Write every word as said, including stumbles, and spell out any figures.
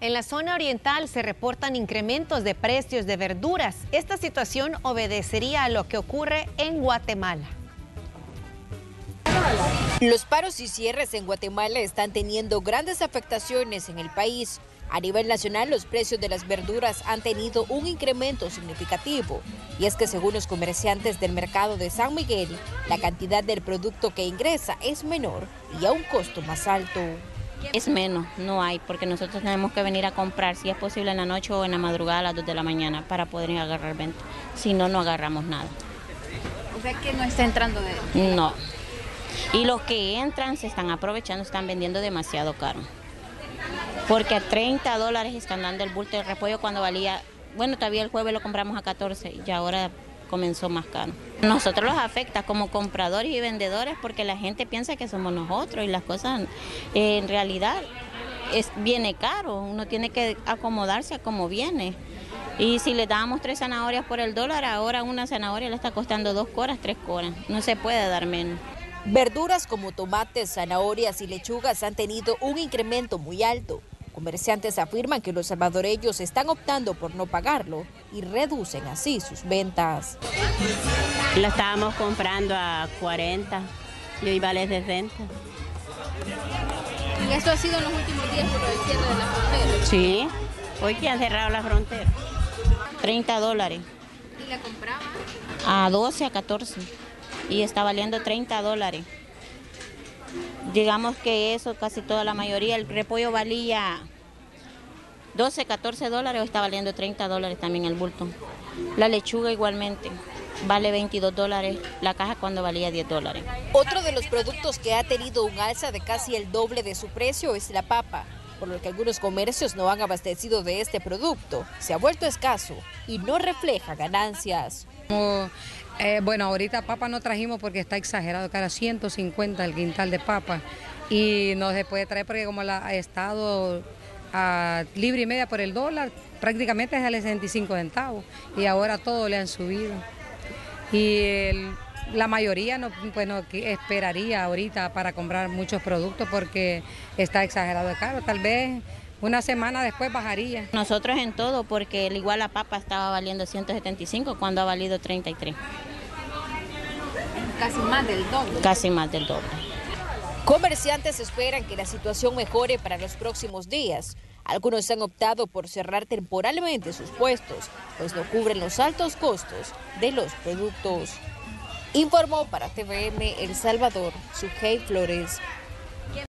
En la zona oriental se reportan incrementos de precios de verduras. Esta situación obedecería a lo que ocurre en Guatemala. Los paros y cierres en Guatemala están teniendo grandes afectaciones en el país. A nivel nacional, los precios de las verduras han tenido un incremento significativo. Y es que según los comerciantes del mercado de San Miguel, la cantidad del producto que ingresa es menor y a un costo más alto. Es menos, no hay, porque nosotros tenemos que venir a comprar, si es posible en la noche o en la madrugada a las dos de la mañana, para poder agarrar venta. Si no, no agarramos nada. O sea que no está entrando de... No. Y los que entran se están aprovechando, están vendiendo demasiado caro. Porque a treinta dólares están dando el bulto de repollo cuando valía, bueno, todavía el jueves lo compramos a catorce y ahora comenzó más caro. Nosotros los afecta como compradores y vendedores porque la gente piensa que somos nosotros y las cosas eh, en realidad es, viene caro, uno tiene que acomodarse a como viene. Y si le dábamos tres zanahorias por el dólar, ahora una zanahoria le está costando dos coras, tres coras, no se puede dar menos. Verduras como tomates, zanahorias y lechugas han tenido un incremento muy alto. Comerciantes afirman que los salvadoreños están optando por no pagarlo y reducen así sus ventas. La estábamos comprando a cuarenta y hoy vale sesenta. ¿Y esto ha sido en los últimos días por el cierre de la frontera? Sí, hoy que han cerrado la frontera. treinta dólares. ¿Y la compraba? A doce, a catorce. Y está valiendo treinta dólares. Digamos que eso casi toda la mayoría, el repollo valía doce, catorce dólares, hoy está valiendo treinta dólares también el bulto. La lechuga igualmente, vale veintidós dólares la caja cuando valía diez dólares. Otro de los productos que ha tenido un alza de casi el doble de su precio es la papa, por lo que algunos comercios no han abastecido de este producto. Se ha vuelto escaso y no refleja ganancias. Como, eh, bueno, ahorita papa no trajimos porque está exagerado, cara ciento cincuenta el quintal de papa y no se puede traer porque como la, ha estado a libre y media por el dólar, prácticamente es a sesenta y cinco centavos y ahora todo le han subido. Y el, la mayoría no, pues no esperaría ahorita para comprar muchos productos porque está exagerado de caro, tal vez una semana después bajaría. Nosotros en todo, porque igual la papa estaba valiendo ciento setenta y cinco cuando ha valido treinta y tres. Casi más del doble. Casi más del doble. Comerciantes esperan que la situación mejore para los próximos días. Algunos han optado por cerrar temporalmente sus puestos, pues no cubren los altos costos de los productos. Informó para T V N El Salvador, Sujei Flores.